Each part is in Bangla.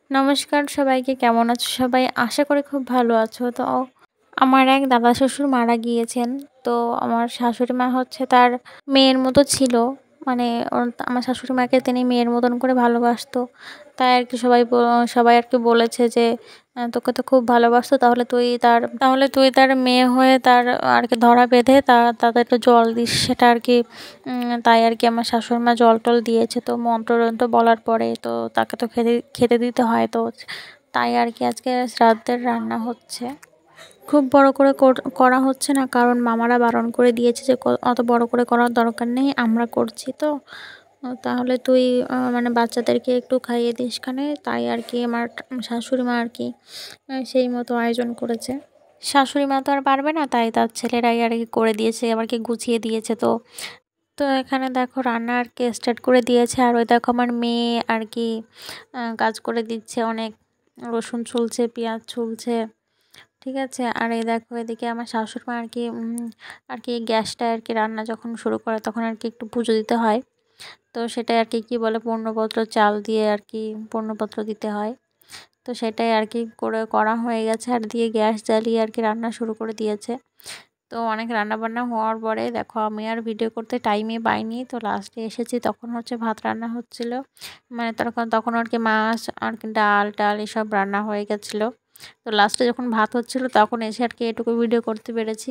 নমস্কার সবাইকে, কেমন আছো সবাই? আশা করি খুব ভালো আছো। তো আমার এক দাদা শ্বশুর মারা গিয়েছেন। তো আমার শাশুড়ি মা হচ্ছে তার মেয়ের মতো ছিল। মানে আমার শাশুড়ি মাকে তিনি মেয়ের মতন করে ভালোবাসতো। তাই আর কি সবাই আর কি বলেছে যে তোকে তো খুব ভালোবাসতো, তাহলে তুই তার মেয়ে হয়ে তার আর কি ধরা বেঁধে তাদের একটু জল দিস, সেটা আর কি। তাই আর কি আমার শাশুড়ি মা জল টল দিয়েছে। তো মন্ত্র বলার পরে তো তাকে তো খেতে খেতে দিতে হয়। তো তাই আর কি আজকে শ্রাদ্ধের রান্না হচ্ছে। খুব বড় করে করা হচ্ছে না, কারণ মামারা বারণ করে দিয়েছে যে অত বড় করে করার দরকার নেই, আমরা করছি তো। তাহলে তুই মানে বাচ্চাদেরকে একটু খাইয়ে দিস খানে। তাই আর কি আমার শাশুড়ি মা আর কি সেই মতো আয়োজন করেছে। শাশুড়ি মা তো আর পারবে না, তাই তার ছেলেরাই আর কি করে দিয়েছে, আবার কি গুছিয়ে দিয়েছে। তো তো এখানে দেখো রান্না আর কি স্টার্ট করে দিয়েছে। আর ওই দেখো আমার মেয়ে আর কি কাজ করে দিচ্ছে অনেক। রসুন ছুলছে, পেঁয়াজ ছুলছে, ঠিক আছে। আর এই দেখো এদিকে আমার শাশুড়ি মা আর কি গ্যাসটা আর কি রান্না যখন শুরু করে তখন আর কি একটু পুজো দিতে হয়। তো সেটাই আর কি কী বলে পূর্ণপত্র চাল দিয়ে আর কি পূর্ণপত্র দিতে হয়। তো সেটাই আর কি করা হয়ে গেছে, আর দিয়ে গ্যাস জ্বালিয়ে আর কি রান্না শুরু করে দিয়েছে। তো অনেক রান্নাবান্না হওয়ার পরে দেখো আমি আর ভিডিও করতে টাইমই পাইনি। তো লাস্টে এসেছি, তখন হচ্ছে ভাত রান্না হচ্ছিল। মানে তখন আর কি মাছ আর কি ডাল টাল এসব রান্না হয়ে গেছিলো। তো লাস্টে যখন ভাত হচ্ছিল তখন এসে আর কি এটুকু ভিডিও করতে পেরেছি।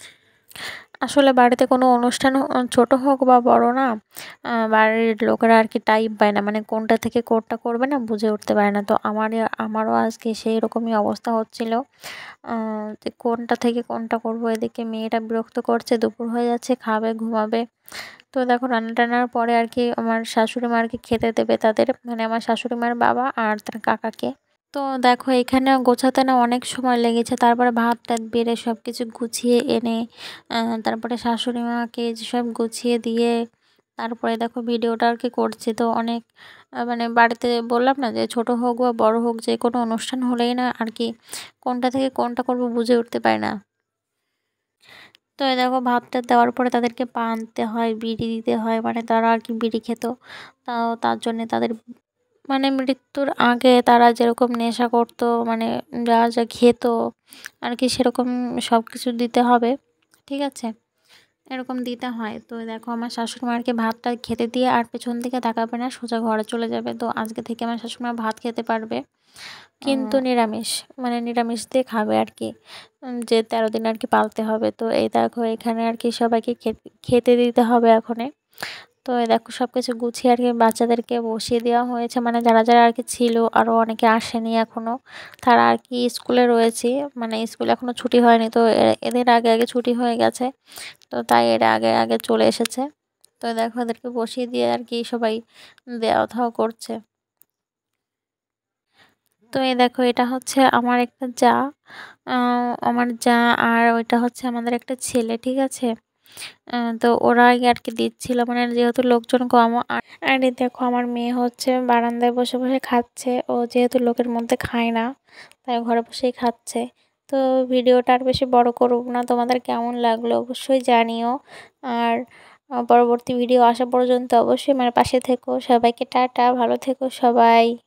আসলে বাড়িতে কোনো অনুষ্ঠান ছোট হোক বা বড় না, বাড়ির লোকেরা আর কি টাইম পায় না, মানে কোনটা থেকে কোনটা করবে না বুঝে উঠতে পারে না। তো আমারও আজকে সেই রকমই অবস্থা হচ্ছিল, যে কোনটা থেকে কোনটা করবো। এদিকে মেয়েটা বিরক্ত করছে, দুপুর হয়ে যাচ্ছে, খাবে ঘুমাবে। তো দেখো রান্না টান্নার পরে আর কি আমার শাশুড়ি মা আর কি খেতে দেবে তাদের, মানে আমার শাশুড়ি মার বাবা আর তার কাকাকে। তো দেখো এখানে গোছাতে না অনেক সময় লেগেছে। তারপরে ভাত টাত বেড়ে সব কিছু গুছিয়ে এনে তারপরে শাশুড়ি মাকে সব গুছিয়ে দিয়ে তারপরে দেখো ভিডিওটা আর কি করছি। তো অনেক মানে বাড়িতে বললাম না যে ছোট হোক বা বড় হোক, যে কোনো অনুষ্ঠান হলেই না আর কি কোনটা থেকে কোনটা করবো বুঝে উঠতে পারি না। তো এই দেখো ভাতটা দেওয়ার পরে তাদেরকে পা আনতে হয়, বিড়ি দিতে হয়, মানে তারা আর কি বিড়ি খেত। তাও তার জন্যে তাদের মানে মৃত্যুর আগে তারা যেরকম নেশা করতো, মানে যা যা খেত আর কি সেরকম সব কিছু দিতে হবে, ঠিক আছে। এরকম দিতে হয়। তো দেখো আমার শাশুড়ি মাকে ভাতটা খেতে দিয়ে আর পেছন দিকে তাকাবে না, সোজা ঘরে চলে যাবে। তো আজকে থেকে আমার শাশুড়ি মা ভাত খেতে পারবে, কিন্তু নিরামিষ, মানে নিরামিষ দিয়ে খাবে আর কি। যে 13 দিন আর কি পালতে হবে। তো এই দেখো এখানে আর কি সবাইকে খেতে দিতে হবে এখনে। তো এই দেখো সব কিছু গুছিয়ে আর কি বাচ্চাদেরকে বসিয়ে দেওয়া হয়েছে, মানে যারা যারা আর কি ছিল, আরও অনেকে আসেনি এখনও, তারা আর কি স্কুলে রয়েছে। মানে স্কুল এখনও ছুটি হয়নি, তো এদের আগে আগে ছুটি হয়ে গেছে। তো তাই এরা আগে আগে চলে এসেছে। তো দেখো এদেরকে বসিয়ে দিয়ে আর কি সবাই দেওয়া থাওয়া করছে। তো এই দেখো এটা হচ্ছে আমার একটা যা, আমার যা, আর ওইটা হচ্ছে আমাদের একটা ছেলে, ঠিক আছে। তো ওরাই আর কি দিচ্ছিল, মানে যেহেতু লোকজন কম। আর এই দেখো আমার মেয়ে হচ্ছে বারান্দায় বসে বসে খাচ্ছে। ও যেহেতু লোকের মধ্যে খায় না, তাই ঘরে বসেই খাচ্ছে। তো ভিডিওটা আর বেশি বড় করব না, তোমাদের কেমন লাগলো অবশ্যই জানিও। আর পরবর্তী ভিডিও আসা পর্যন্ত অবশ্যই আমার পাশে থেকো। সবাইকে টাটা, ভালো থেকো সবাই।